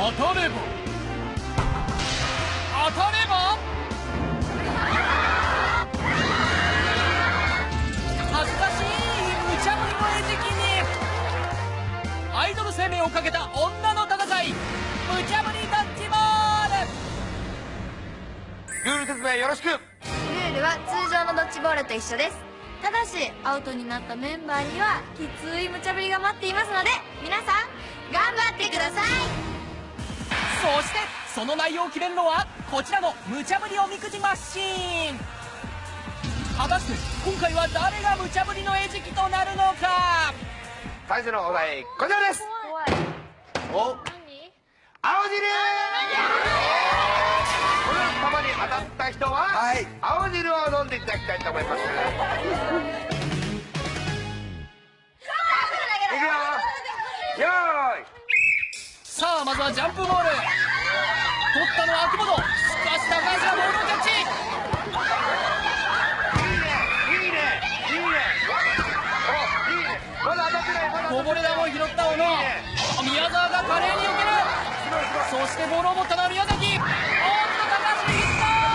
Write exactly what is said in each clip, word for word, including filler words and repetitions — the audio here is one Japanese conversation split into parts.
当たれば当たれば恥ずかしい無茶ぶりの餌食にアイドル生命をかけた女の戦い、無茶ぶりドッジボール。 ルール説明よろしく。 ルールは通常のドッジボールと一緒です。ただしアウトになったメンバーにはきつい無茶ぶりが待っていますので、皆さん頑張ってください。 そしてその内容を決めるのはこちらの無茶ぶりおみくじマシーン。果たして今回は誰が無茶ぶりの餌食となるのか。 最初のお題こちらです。お青汁。この玉に当たった人は、はい、青汁を飲んでいただきたいと思います。いくよ。よーい。 さあまずはジャンプボール。取ったのは秋元。しかし高橋がボールをキャッチ。 いいねいいねいいね。おいいね。まだ当たってない。まだこぼれ球を拾った小野。宮沢が華麗に避ける。そしてボールを持ったのは宮崎。おっと高橋に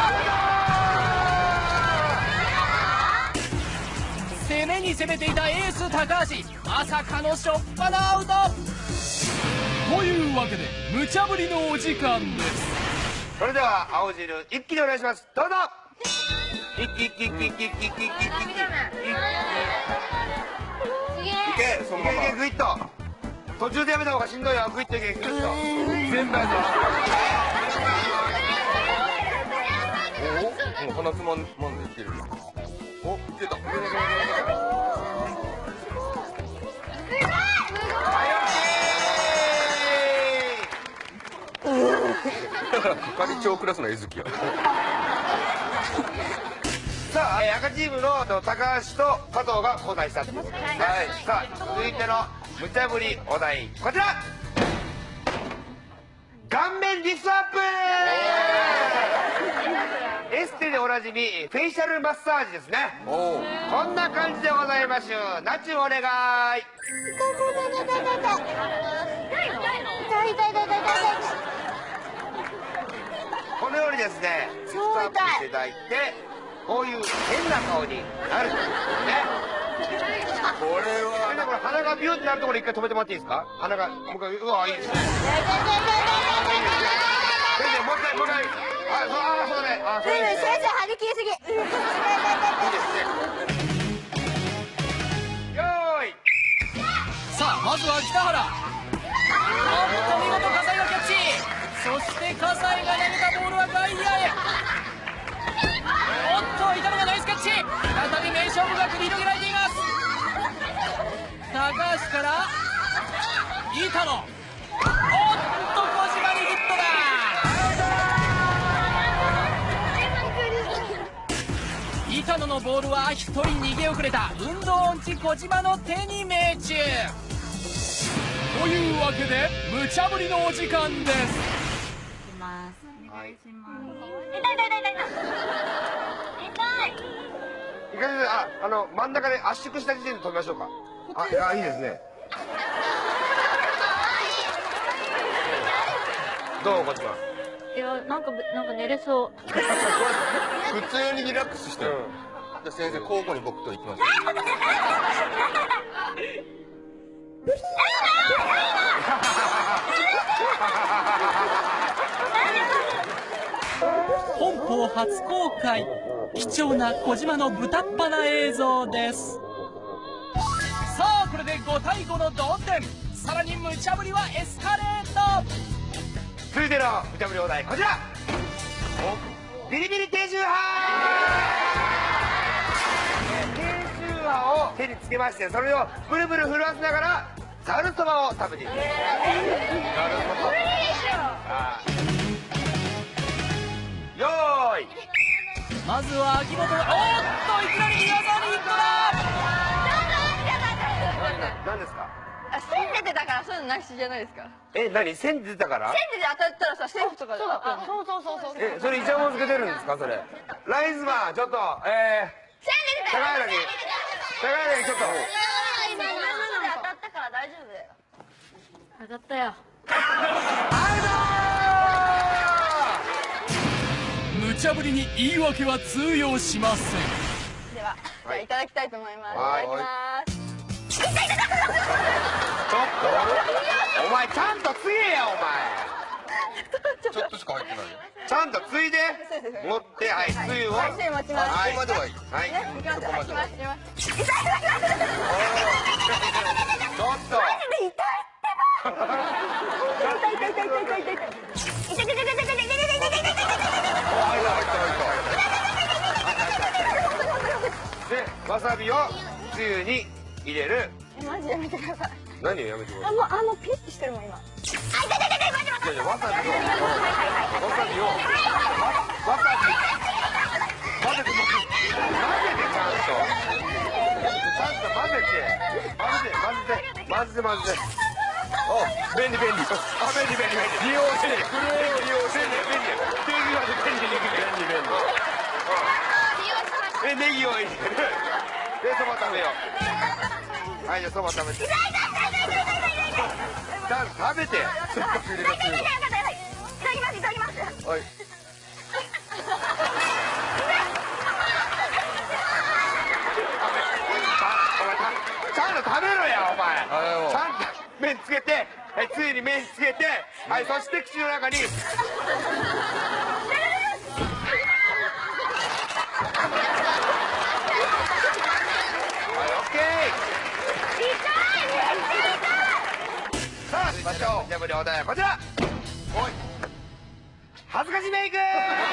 ヒット。攻めに攻めていたエース高橋、まさかの初っ端アウトというわけで無茶ぶりのお時間です。 それでは青汁一気にお願いします。どうぞ。一気一気一気一気一気一気一気一気いけそのままいけグイッと。途中でやめた方がしんどいよ。グイッといけグイッと全部やるぞ。おお鼻つまんでいける。おいけた。係長クラスの餌食や。さあ、赤チームの高橋と加藤が交代した。はい。さあ、続いての無茶ぶりお題こちら。顔面リフトアップ。エステでおなじみフェイシャルマッサージですね。こんな感じでございましゅ。ナチュお願い。このようにですねリフトアップしていただいて、こういう変な顔になるというね。これはこれ鼻がビューってなるところ一回止めてもらっていいですか。鼻がもう一回。うわいいですね。先生もう一回もう一回。ああそうだね。あそうですね。 先生張り切りすぎ。 いいですね。よーい。 さあまずは北原。おっと見事葛西がキャッチ。そして葛西が投げたボールは外野へ。おっと板野がナイスキャッチ。再び名勝負が繰り広げられています。高橋から板野。おっと小島にヒットだ。板野のボールは一人逃げ遅れた運動音痴小島の手に命中というわけで無茶ぶりのお時間です。 いきます。お願いします。 痛い痛い痛い痛い痛い。いかがああの真ん中で圧縮した時点で止めましょうか。あいやいいですね。どうこっちは。 いやなんかなんか寝れそう。 普通にリラックスしてる。じゃあ先生交互に僕と行きます。 本邦初公開、貴重な小島の豚っ鼻映像です。さあこれでごたいごの同点。さらに無茶ぶりはエスカレート。 続いての無茶ぶりお題こちら。ビリビリ低周波。低周波を手につけまして、それをブルブル震わせながらざるそばを食べていきます。ざるそば。よーい。 まずは秋元がおっといきなり宮沢にヒットだ。 何ですか。 線出てたからそういうのなしじゃないですか。 え、何線出てたから。 線出て当たったらさセーフとかで。そうそうそうそう。 え、それイチャモンつけてるんですかそれ。ライズマンちょっとえー。 線出てた。 高柳高柳ちょっと。 今ので当たったから大丈夫だよ。当たったよ。 無茶ぶりに言い訳は通用しません。 では、じゃあいただきたいと思います。いたはいだきます。 ちょっとお前ちゃんとつげやお前。 ちょっとしか入ってないよ。 ちゃんとついで持ってはいつゆを。 はい、つゆ持ちます。 ここまではいい。 はい。 ね、いきますよ。いきます。いきます。痛い痛い痛い痛いちょっと。で、わさびをつゆに入れる。 マジやめてください。 何をやめてください。 あ、もう、あの、ピッてしてるもん、今。 いやいや、わさびを、わさびを、わわさび、混ぜて、混ぜてちゃんと。ちゃんと混ぜて、混ぜて、混ぜて、混ぜて、混ぜて。お、便利便利。あ、便利便利便利。利用して、これを利用して、便利。便利便利便利便利便利。で、ネギを入れる。で、そば食べよう。はい、じゃあそば食べて。ちゃんと食べて。せっかく入れたつゆが。 いただきます、いただきます。 はい。ちゃんと食べろやお前。ちゃんと麺つけて、はい、つゆに麺つけて、はい、そして口の中に。はい、オッケー。さあ、しましょう。じゃあ、無料お題はこちら。おい。恥ずかしメイク。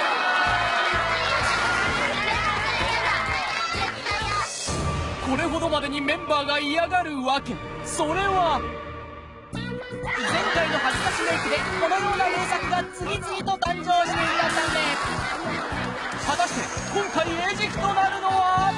これほどまでにメンバーが嫌がるわけ、それは前回の恥ずかしメイクでこのような名作が次々と誕生していたため、果たして今回餌食となるのは。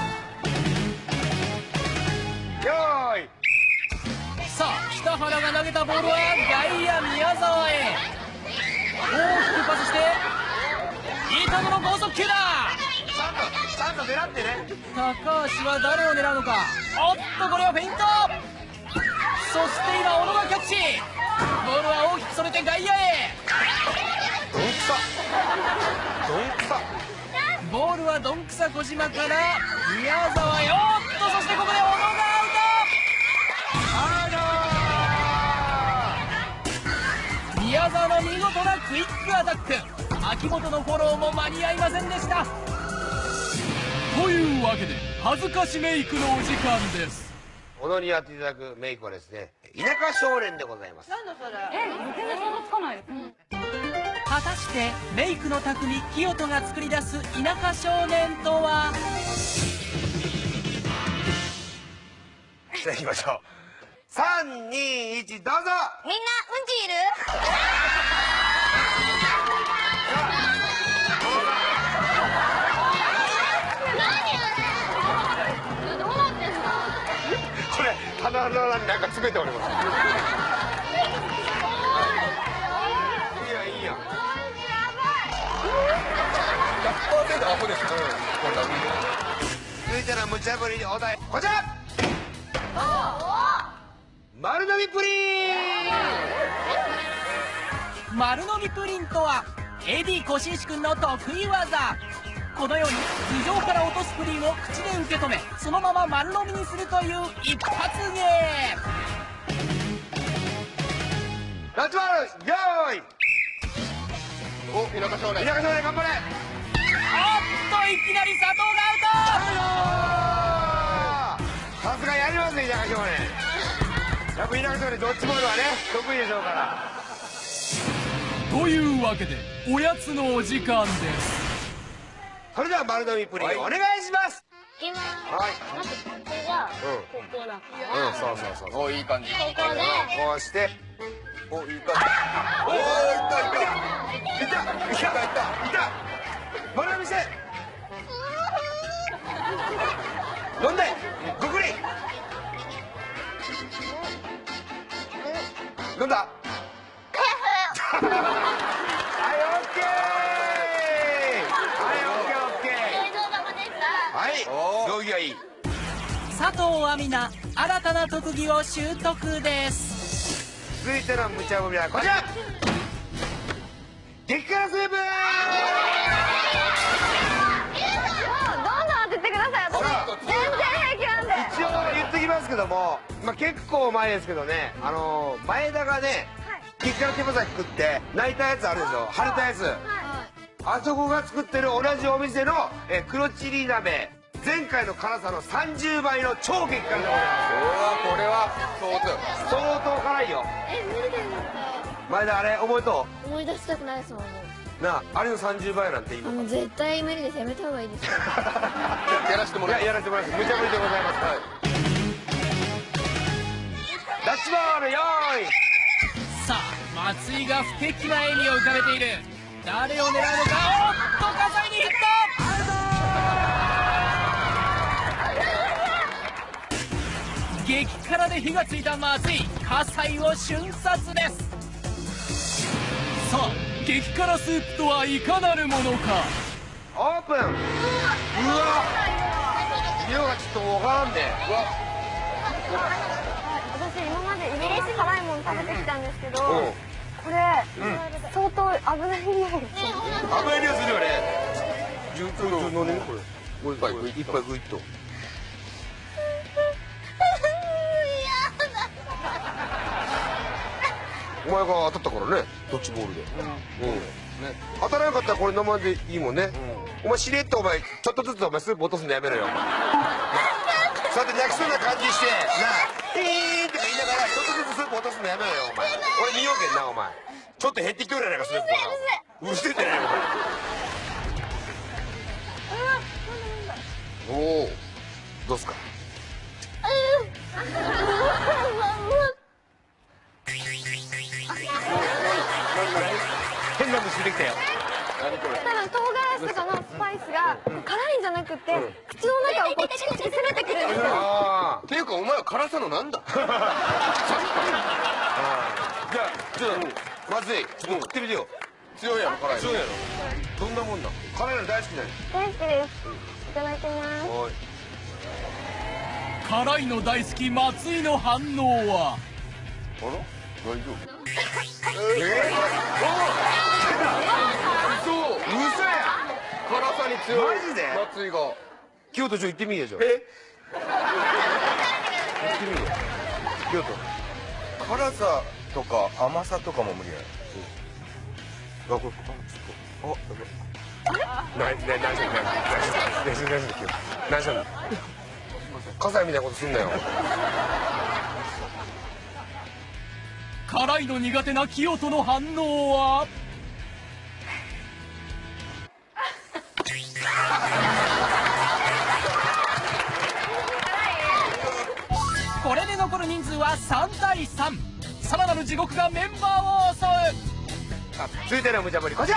よーい。 さあ、北原が投げたボールは外野宮沢へ。大きくパスして板野の剛速球だ。 ちゃんと、ちゃんと狙ってね。 高橋は誰を狙うのか。おっと、これはフェイント。そして今小野がキャッチ。ボールは大きくそれて外野へ。 どんくさ。どんくさ。 ボールはどんくさ小島から宮沢へ。おっと、そしてここで小野がアウト。宮沢の見事なクイックアタック。秋元のフォローも間に合いませんでした。というわけで恥ずかしメイクのお時間です。 踊りやっていただくメイクはですね、田舎少年でございます。 なんだそれ。え、全然想像つかないです。 果たしてメイクの匠清人が作り出す田舎少年とは。 じゃあ行きましょう。さんにいちどうぞ。 みんなうんちいる？ これ鼻の裏になんか詰めております。いいやいいや。 ひゃくパーセントアホです。 続いての無茶ぶりお題こちら。丸飲みプリン。 丸飲みプリンとは エーディー 小紳士くんの得意技。このように頭上から落とすプリンを口で受け止め、そのまま丸飲みにするという一発芸。 ラッチバールよーい。 お、田舎少年。 田舎少年頑張れ。 おっと、いきなり佐藤がアウト。 さすがやりますね田舎少年。やっぱ田舎少年ドッジボールはね得意でしょうから。 というわけでおやつのお時間です。 それでは丸飲みプリンお願いします。 いきます。 はい。 まずここがここだから、 うん、そうそうそう。 お、いい感じ。 ここでこうして。 お、いい感じ。おー、いったいった。 いたいたいたいた。丸飲みして。飲んでごくり。飲んだ。はいオッケー。はいオッケーオッケー。 映像玉でした。 はい、道着がいい。 佐藤亜美奈、新たな特技を習得です。 続いての無茶ぶりはこちら。激辛スープ。 どんどん当ててください。私全然平気なんで。 一応言ってきますけども、まあ、結構前ですけどね、あのー、前田がね、激辛手羽先食って泣いたやつあるでしょ、腫れたやつ。あそこが作ってる同じお店のえ黒チリ鍋、前回の辛さのさんじゅうばいの超激辛でございます。 これは相当辛いよ。 え、無理だよ。 前田あれ覚えと思い出したくないですもん。もうなあ、あれのさんじゅうばいなんていいのか。 うもう絶対無理です。やめた方がいいですよ。 やらせてもらいいや、やらせてもらいます。無茶ぶりでございます。はい、ダッチボールよーい。 さあ松井が不敵な笑みを浮かべている。誰を狙うのか。おっと葛西にヒット。激辛で火がついた松井、葛西を瞬殺です。さあ激辛スープとはいかなるものか。 オープン。うわ、色がちょっとわからんで。うわ、 私今までいろんな辛いもの食べてきたんですけど、これ相当危ない匂いがする。 危ない匂いするよね。十分飲んでみこれ。一杯一杯グイッと。お前が当たったからね、ドッジボールで。当たらなかったらこれ飲まんでいいもんね。お前しれっとお前ちょっとずつお前スープ落とすのやめろよ。そうやって泣きそうな感じしてなあ、ピーンって言いながらちょっとずつスープ落とすのやめろよお前。俺見ようけんなお前。ちょっと減ってきとるやないかスープが。うるせえってないよお前。おお、どうすか。変な虫出てきたよ。 多分唐辛子とかのスパイスが辛いんじゃなくて、口の中をこうチクチク攻めてくるんですよ。 ああ。 っていうかお前は辛さのなんだ。 じゃあちょっとまずい、ちょっと食ってみてよ。 強いやろ辛い。 強いやろ。どんなもんだ。辛いの大好きだよ。 大好きです。いただきます。 おい。 辛いの大好き松井の反応は。 あら大丈夫。 えー、そう嘘や。 辛さに強い。 マジで松井が。 京都ちょ行ってみよじゃん。 え行ってみよ京都。 辛さとか甘さとかも無理や。 あ、これ、あ、あ、な、な、何してんの、何してんの、何してんの、何してんの。葛西みたいなことすんなよ。 辛いの苦手な清人の反応は。これで残る人数はさんたいさん。さらなる地獄がメンバーを襲う。 続いての無茶ぶりこちら。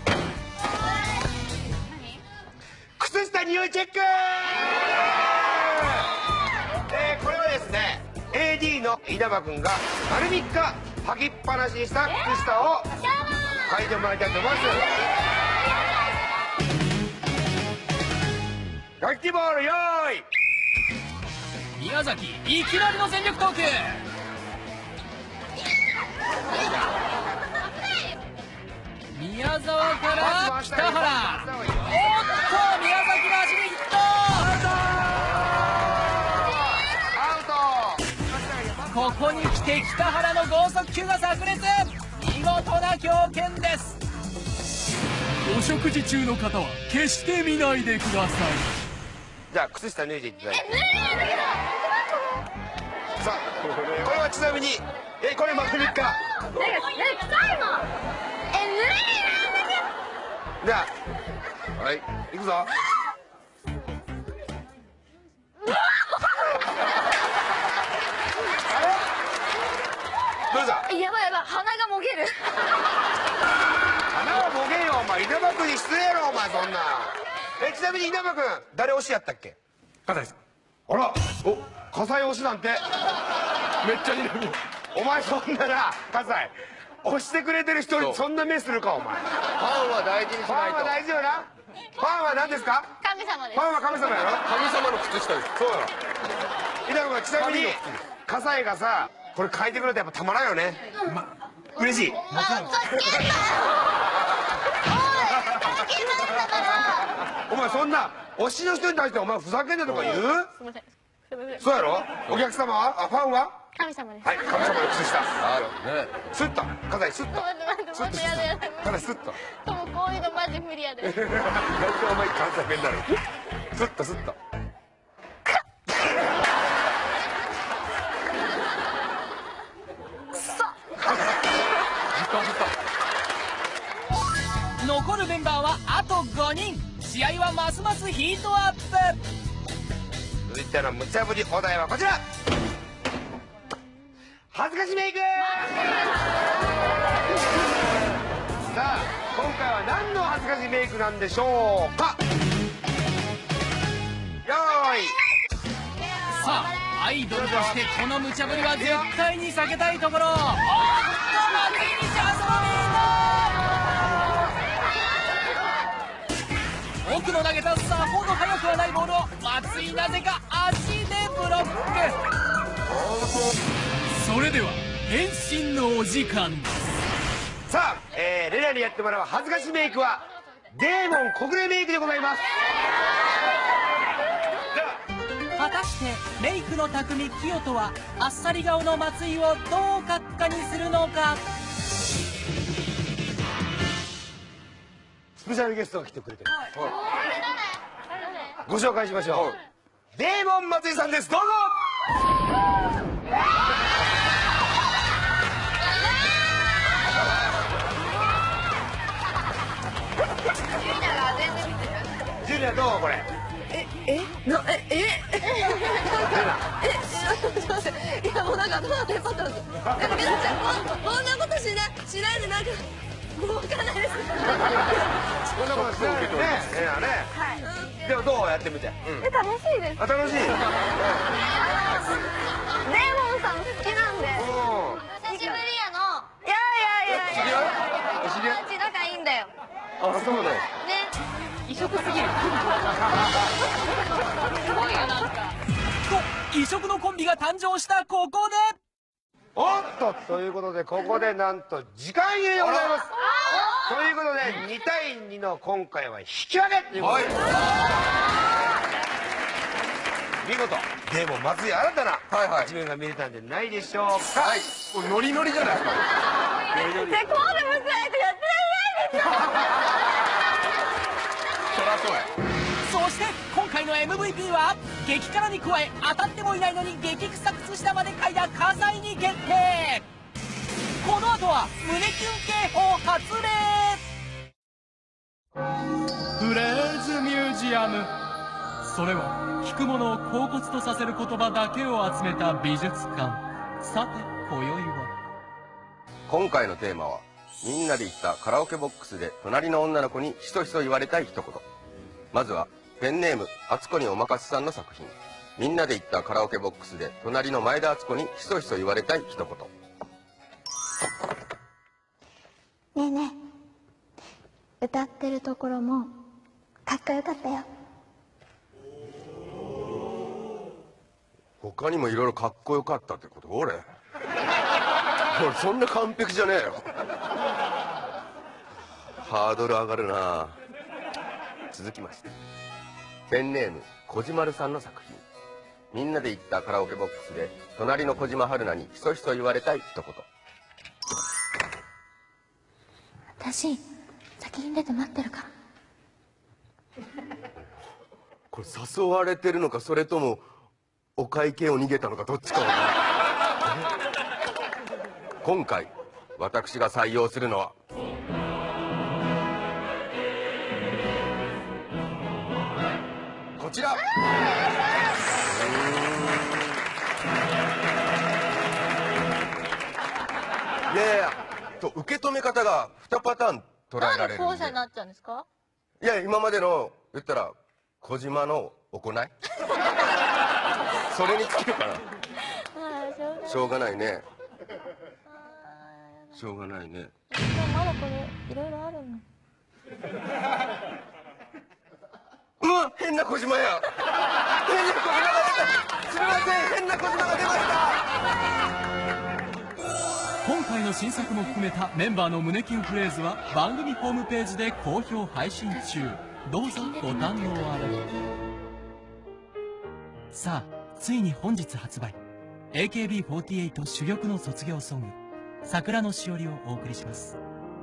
靴下匂いチェック。えー、これはですね エーディー の稲葉君が丸みっか履きっぱなしにした靴下を嗅いでもらいたいと思います。キャッチボールよーい。 宮崎いきなりの全力投球。宮沢から北原。おっと宮崎の足にヒット。ここに来て北原の剛速球が炸裂。見事な強肩です。お食事中の方は決して見ないでください。 じゃあ靴下脱いでいただいて。さあこれはちなみにえこれ丸みっか。 臭いもん。え、 じゃあはい行くぞ。どうした。 やばいやばい、鼻がもげる。 鼻はもげんよお前。稲葉君に失礼やろお前そんな。えちなみに稲葉君誰推しやったっけ。 葛西さん。 あらお葛西推しなんて。めっちゃ睨み。お前そんなな葛西押してくれてる人にそんな目するかお前。 ファンは大事にしファンはないと。 大事よな。ファンは何ですか。 神様ですファンは神様やろ。 神様の靴下です。 そうよ。稲葉君ちなみに葛西がさこれ書いてくれたらやっぱたまらんよね。ま、嬉しい。お前そんな推しの人に対してお前ふざけんなとか言う？すみません。そうやろ？お客様は？あ、ファンは？神様です。はい、神様の靴下。あるね。スッと、肩にスッと。スッと。肩スッと。 でもこういうのマジ無理やで。 なんでお前関西弁になる？スッとスッと。 残るメンバーはあとごにん。試合はますますヒートアップ。 続いての無茶ぶりお題はこちら。恥ずかしメイク。さあ今回は何の恥ずかしメイクなんでしょうか。よーい。 さあアイドルとしてこの無茶ぶりは絶対に避けたいところ。おっと松井にチャンスのミート。奥の投げたさほど速くはないボールを松井なぜか足でブロック。それでは変身のお時間です。 さあ、えー、レナにやってもらう恥ずかしメイクはデーモン小暮メイクでございます。 果たしてメイクの匠清人はあっさり顔の松井をどう閣下にするのか。 スペシャルゲストが来てくれてる。ご紹介しましょう。デーモン松井さんです。どうぞ。ジュニアどうこれ。 ええなええええちょっと待っていやもうなんかどうなってるパターンです。なんか皆さんこんなことしないしないでなんかもうわからないです。 こんなことしてないね。ええね。でもどうやってみて。 え楽しいです。 あ楽しい。 デーモンさん好きなんで。 久しぶりやの。 いやいやいやいや。 お知り合い？ 友達仲いいんだよ。 あそうだよ。 ね。 異色すぎる。すごいよなんか。と異色のコンビが誕生したここで。 おっとということでここでなんと時間切れでございます。ということでにたいにの今回は引き分けということで、見事でも松井新たな一面が見れたんじゃないでしょうか。はい、ノリノリじゃないですか。 でこうでむずいとやってられないですよ。 そらそうや。 そして今回の エムブイピー は激辛に加え当たってもいないのに激臭靴下まで嗅いだ葛西に決定。この後は胸キュン警報発令。フレーズミュージアム。それは聞くものを恍惚とさせる言葉だけを集めた美術館。さて今宵は今回のテーマはみんなで行ったカラオケボックスで隣の女の子にひそひそ言われたい一言。まずはペンネームあつこにおまかせさんの作品。みんなで行ったカラオケボックスで隣の前田敦子にひそひそ言われたい一言。 ねえねえ歌ってるところもかっこよかったよ。 他にもいろいろかっこよかったってこと？俺俺そんな完璧じゃねえよ。ハードル上がるな。続きましてペンネーム小島るさんの作品。みんなで行ったカラオケボックスで隣の小島春菜にひそひそ言われたい一言。 私先に出て待ってるから。 これ誘われてるのかそれともお会計を逃げたのかどっちかわからない。今回私が採用するのはこちら。いやいやと受け止め方がにパターン捉えられるんで。 なんで後者になっちゃうんですか。 いや今までの言ったら小島の行いそれに尽きるかな。しょうがないね。しょうがないね。 まだこれいろいろあるの。 うわ変な小島や。変な小島が出た。すみません変な小島が出ました。 回の新作も含めたメンバーの胸キュンフレーズは番組ホームページで好評配信中。どうぞご堪能あれ。さあ、ついに本日発売、 エーケービーフォーティーエイト 珠玉の卒業ソング「桜のしおり」をお送りします。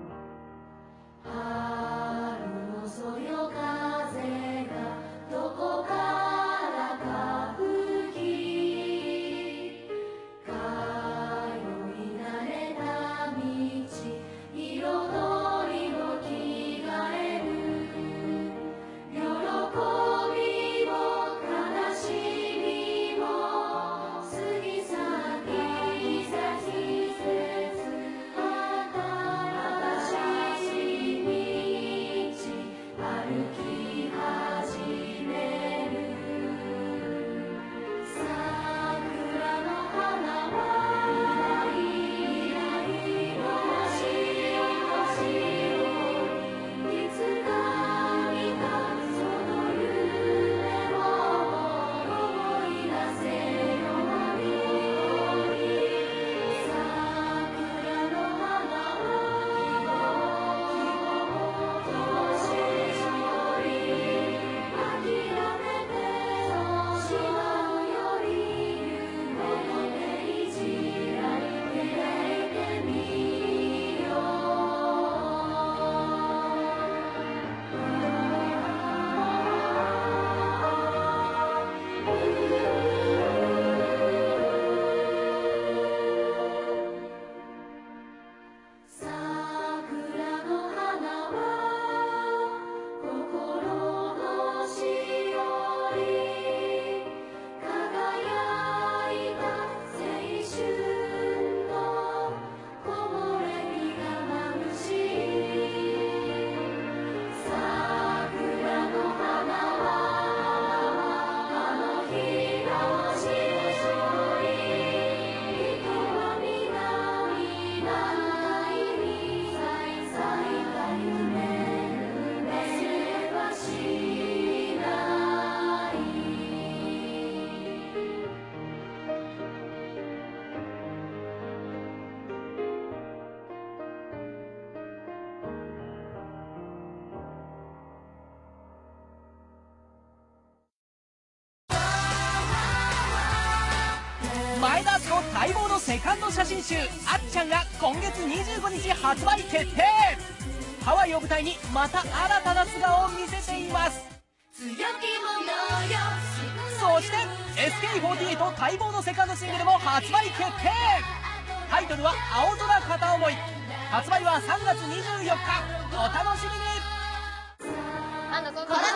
前田敦子待望のセカンド写真集「あっちゃん」が今月にじゅうごにち発売決定。ハワイを舞台にまた新たな素顔を見せています。そして エスケーフォーティーエイト 待望のセカンドシングルも発売決定。タイトルは「青空片思い」。発売はさんがつにじゅうよっか。お楽しみに。 あのここ